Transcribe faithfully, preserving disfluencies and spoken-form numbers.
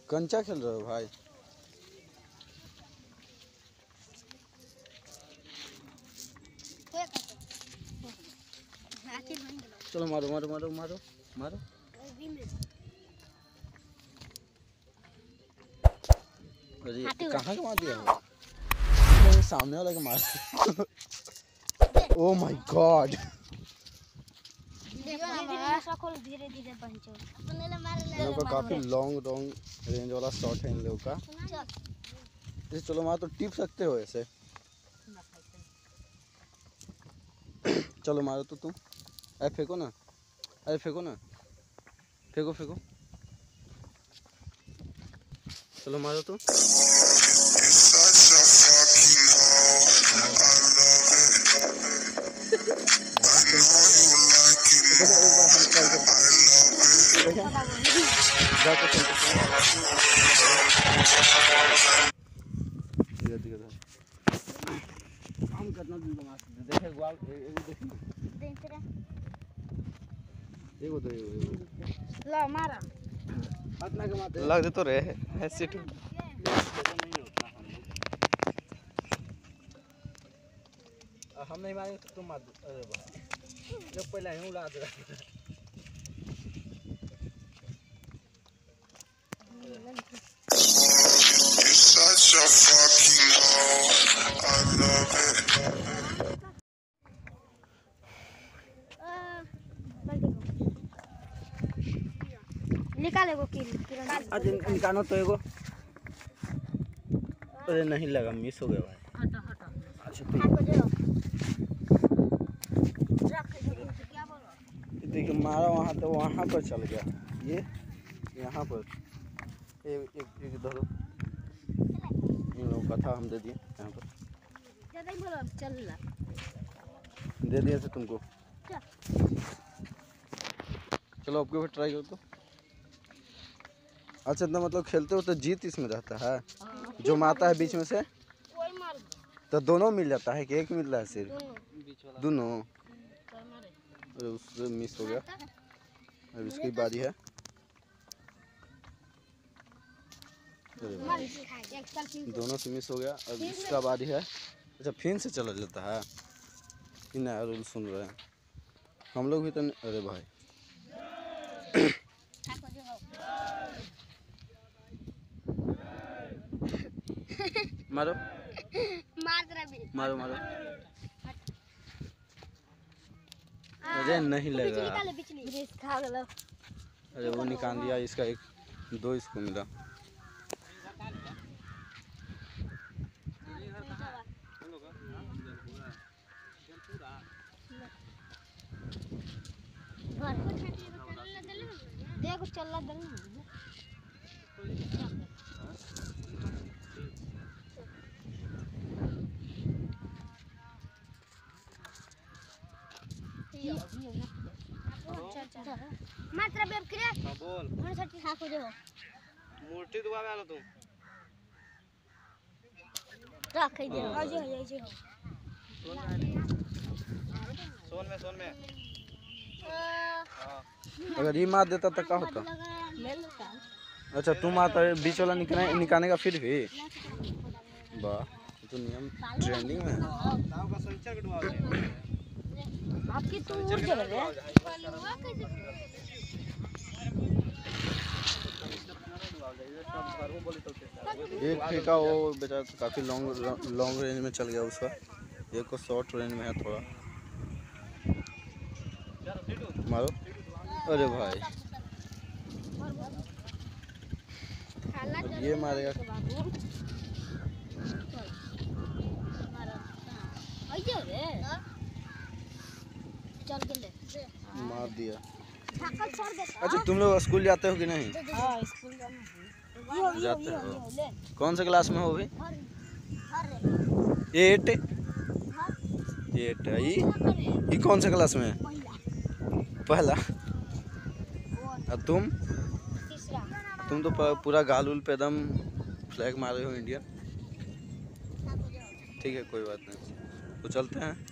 कंचा खेल रहे हो भाई? चलो मारो मारो मारो मारो मारो। अरे कहाँ का मार दिया? सामने वाला के मार। Oh my God. धीरे धीरे लोग का काफी लॉन्ग लॉन्ग रेंज वाला शॉट है इन लोगों का। इसे चलो मार तो टिप सकते हो ऐसे। चलो मारो तो तुम। अरे फेंको ना, अरे फेंको ना, फेंको फेंको। चलो मारो तो। हम कितना दूर मार सकते देखे ग्वाल एगो देखी ना एगो दो एगो ला मारा अपना के मारते लग दे तो रे है सिट नहीं होता हम नहीं मारेंगे तो तुम मार दो। अरे भाई जब पहले यूं उड़ा दे Such a fucking hoe, I love it. निकाले वो किल आज निकालो तो एगो। अरे नहीं लगा, मिस हो गया भाई। हटा हटा अच्छा को दे रख क्या बोलो देखिए मारा वहाँ तो वहाँ पर चल गया ये यहाँ पर एक एक एक धरो इन लोगों का था हम दे दिए यहाँ पर ज्यादा ही बोलो चल ला दे दिया से तुमको। चलो आपके ऊपर ट्राई करो तो। अच्छा इतना मतलब खेलते हो तो जीत इसमें रहता है। जो मारता है बीच में से कोई मार तो दोनों मिल जाता है कि एक मिल रहा है सिर्फ दोनों। अरे उससे मिस हो गया। अब इसकी बारी है। दोनों से मिस हो गया। अब इसका बारी है। अच्छा फिर से चला जाता है कि नया रूल सुन रहे हैं हम लोग भी तो। अरे भाई मारो मार रहा भी मारो मारो। अरे नहीं लगा। अरे वो निकाल दिया इसका एक दो इसको मिला। देखो चल रहा दल मात्रा बेब करे हां बोल मन सटी खा को देहो मूर्ति दुआवे आलो तुम रख दे आजे आजे सोन में सोन में अगर ये मार देता तो क्या होता? अच्छा तुम आता है बीच वाला निकालने निकालने का फिर भी वाह तो नियम ट्रेंडिंग में है। आपकी तो उड़ चल रहे हैं। एक फेंका वो बेचारा तो काफी लॉन्ग लॉन्ग रेंज में चल गया उसका। एक को शॉर्ट रेंज में है थोड़ा। मारो। अरे भाई ये मारेगा। मार दिया। अच्छा तुम लोग स्कूल जाते हो कि नहीं? हाँ स्कूल जाना जाते हो। कौन से क्लास में हो अभी? एट एट ये ये कौन से क्लास में है? पहला। और तुम तुम तो पूरा गाल उल पे एकदम फ्लैग मारे हो इंडियन। ठीक है कोई बात नहीं तो चलते हैं।